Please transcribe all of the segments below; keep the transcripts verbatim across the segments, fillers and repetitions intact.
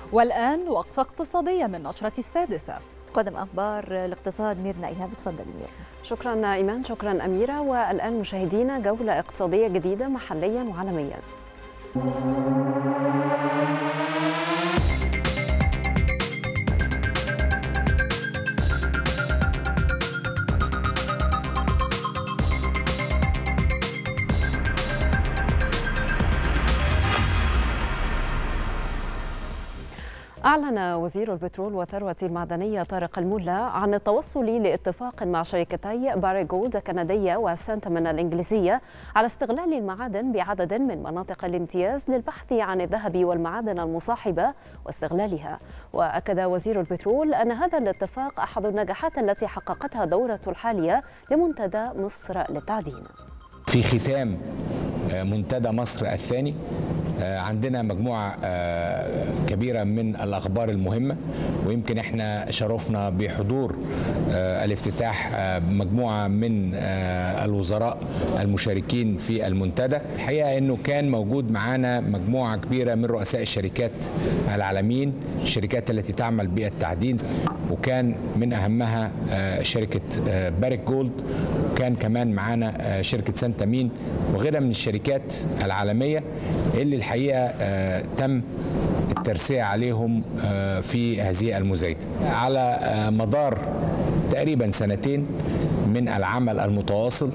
والآن وقفة اقتصادية من نشرة السادسة. قدم أخبار الاقتصاد ميرنا إيهاب. تفضلي ميرنا. شكرا إيمان. شكرا أميرة. والآن مشاهدينا جولة اقتصادية جديدة محليا وعالميا. أعلن وزير البترول والثروة المعدنية طارق الملا عن التوصل لاتفاق مع شركتي باريك جولد الكندية وسانتمن الإنجليزية على استغلال المعادن بعدد من مناطق الامتياز للبحث عن الذهب والمعادن المصاحبة واستغلالها. وأكد وزير البترول أن هذا الاتفاق أحد النجاحات التي حققتها الدورة الحالية لمنتدى مصر للتعدين. في ختام منتدى مصر الثاني عندنا مجموعة كبيرة من الأخبار المهمة، ويمكن احنا شرفنا بحضور الافتتاح مجموعة من الوزراء المشاركين في المنتدى. الحقيقة انه كان موجود معانا مجموعة كبيرة من رؤساء الشركات العالميين، الشركات التي تعمل بالتعدين، وكان من أهمها شركة باريك جولد، وكان كمان معانا شركة سانتامين وغيرها من الشركات العالمية اللي الحقيقة آه تم الترسية عليهم آه في هذه المزايدة. على آه مدار تقريبا سنتين من العمل المتواصل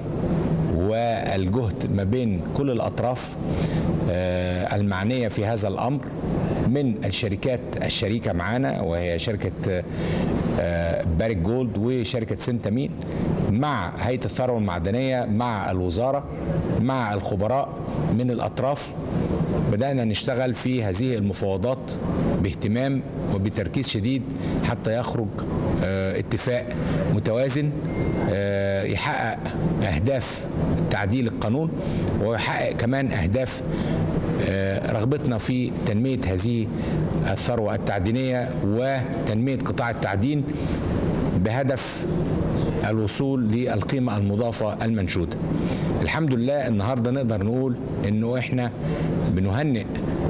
والجهد ما بين كل الأطراف آه المعنية في هذا الأمر، من الشركات الشريكة معنا وهي شركة آه باريك جولد وشركة سانتامين، مع هيئة الثروة المعدنية، مع الوزارة، مع الخبراء من الأطراف، بدأنا نشتغل في هذه المفاوضات باهتمام وبتركيز شديد حتى يخرج اه اتفاق متوازن اه يحقق أهداف تعديل القانون، ويحقق كمان أهداف اه رغبتنا في تنمية هذه الثروة التعدينية وتنمية قطاع التعدين بهدف الوصول للقيمة المضافة المنشودة. الحمد لله النهاردة نقدر نقول انه احنا بنهنئ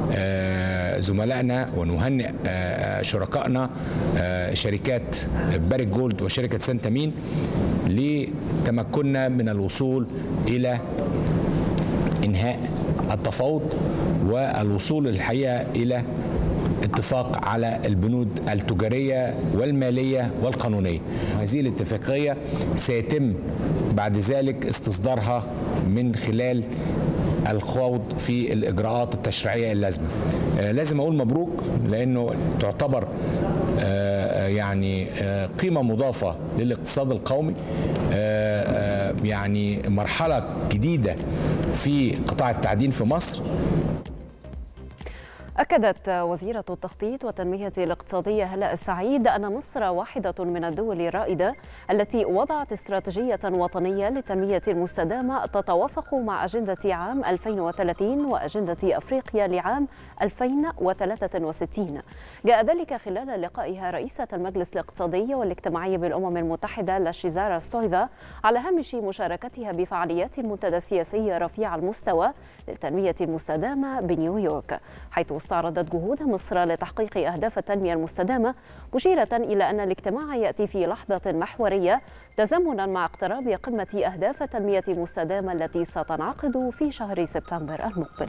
زملائنا ونهنئ شركائنا شركات باريك جولد وشركة سانتامين لتمكننا من الوصول إلى إنهاء التفاوض والوصول الحقيقة إلى اتفاق على البنود التجارية والمالية والقانونية. هذه الاتفاقية سيتم بعد ذلك استصدارها من خلال الخوض في الإجراءات التشريعية اللازمة. آه لازم أقول مبروك، لأنه تعتبر آه يعني آه قيمة مضافة للاقتصاد القومي، آه آه يعني مرحلة جديدة في قطاع التعدين في مصر. أكدت وزيرة التخطيط والتنمية الاقتصادية هلاء السعيد أن مصر واحدة من الدول الرائدة التي وضعت استراتيجية وطنية للتنمية المستدامة تتوافق مع أجندة عام ألفين وثلاثين وأجندة أفريقيا لعام ألفين وثلاثة وستين. جاء ذلك خلال لقائها رئيسة المجلس الاقتصادي والاجتماعي بالأمم المتحدة لاشيزارا ستويفا على هامش مشاركتها بفعاليات المنتدى السياسي رفيع المستوى للتنمية المستدامة بنيويورك، حيث استعرضت جهود مصر لتحقيق أهداف التنمية المستدامة، مشيرة إلى أن الاجتماع يأتي في لحظة محورية تزامنا مع اقتراب قمة أهداف التنمية المستدامة التي ستنعقد في شهر سبتمبر المقبل.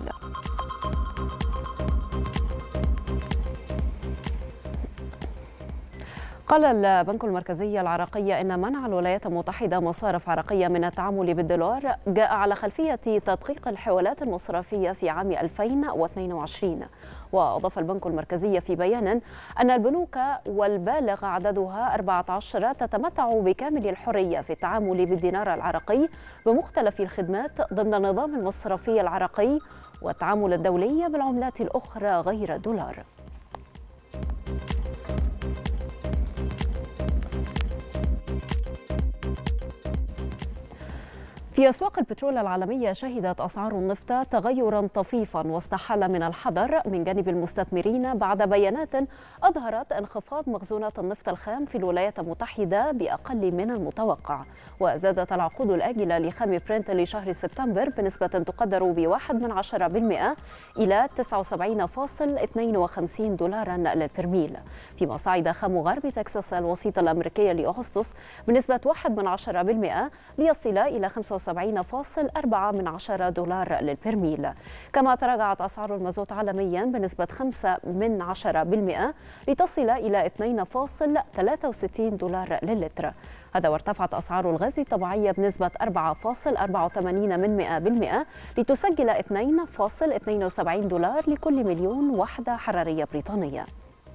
قال البنك المركزي العراقي إن منع الولايات المتحدة مصارف عراقية من التعامل بالدولار جاء على خلفية تدقيق الحوالات المصرفية في عام ألفين واثنين وعشرين. وأضاف البنك المركزي في بيان أن البنوك والبالغ عددها أربعة عشر تتمتع بكامل الحرية في التعامل بالدينار العراقي بمختلف الخدمات ضمن النظام المصرفي العراقي والتعامل الدولي بالعملات الأخرى غير الدولار. في أسواق البترول العالمية شهدت أسعار النفط تغيرا طفيفا وسط حالة من الحذر من جانب المستثمرين بعد بيانات أظهرت انخفاض مخزونات النفط الخام في الولايات المتحدة بأقل من المتوقع. وزادت العقود الآجلة لخام برنت لشهر سبتمبر بنسبة تقدر بواحد من عشرة بالمئة إلى تسعة وسبعين فاصل اثنين وخمسين دولارا للبرميل، فيما صعد خام غرب تكساس الوسيط الأمريكي لأغسطس بنسبة واحد من عشرة بالمئة ليصل إلى خمسة وسبعين فاصل أربعة من عشرة دولار للبرميل. كما تراجعت أسعار المازوت عالميا بنسبة خمسة من عشرة بالمئة لتصل إلى اثنين فاصل ثلاثة وستين دولار للتر. هذا وارتفعت أسعار الغاز الطبيعي بنسبة أربعة فاصل أربعة وثمانين من مئة بالمئة لتسجل اثنين فاصل اثنين وسبعين دولار لكل مليون وحدة حرارية بريطانية.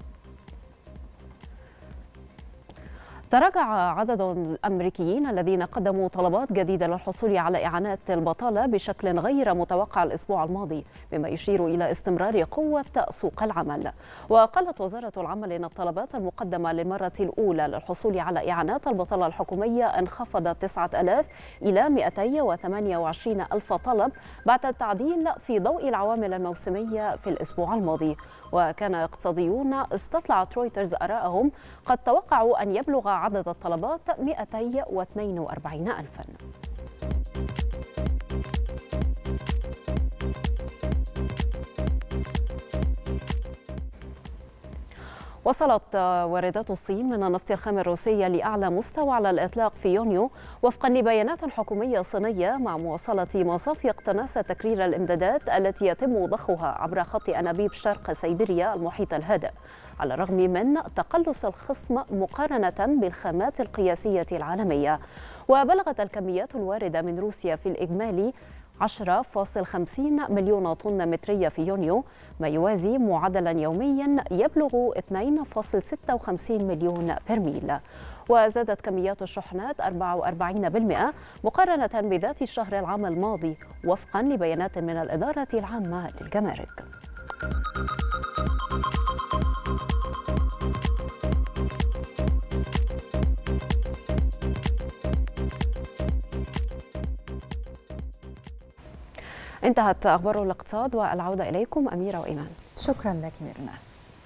تراجع عدد الأمريكيين الذين قدموا طلبات جديدة للحصول على إعانات البطالة بشكل غير متوقع الأسبوع الماضي، مما يشير إلى استمرار قوة سوق العمل. وقالت وزارة العمل إن الطلبات المقدمة للمرة الأولى للحصول على إعانات البطالة الحكومية انخفضت تسعة آلاف إلى مئتين وثمانية وعشرين ألف طلب بعد التعديل في ضوء العوامل الموسمية في الأسبوع الماضي. وكان اقتصاديون استطلعت رويترز آراءهم قد توقعوا أن يبلغ عدد الطلبات مئتين واثنين وأربعين ألفاً. وصلت واردات الصين من النفط الخام الروسي لأعلى مستوى على الإطلاق في يونيو وفقا لبيانات حكومية صينية، مع مواصلة مصافي اقتناص تكرير الإمدادات التي يتم ضخها عبر خط أنابيب شرق سيبيريا المحيط الهادئ، على الرغم من تقلص الخصم مقارنة بالخامات القياسية العالمية. وبلغت الكميات الواردة من روسيا في الإجمالي عشرة فاصلة خمسين مليون طن مترية في يونيو، ما يوازي معدلا يوميا يبلغ اثنين فاصلة ستة وخمسين مليون برميل. وزادت كميات الشحنات أربعة وأربعين بالمئة مقارنة بذات الشهر العام الماضي وفقا لبيانات من الإدارة العامة للجمارك. انتهت أخبار الاقتصاد، والعودة إليكم أميرة وإيمان. شكرا لك ميرنا.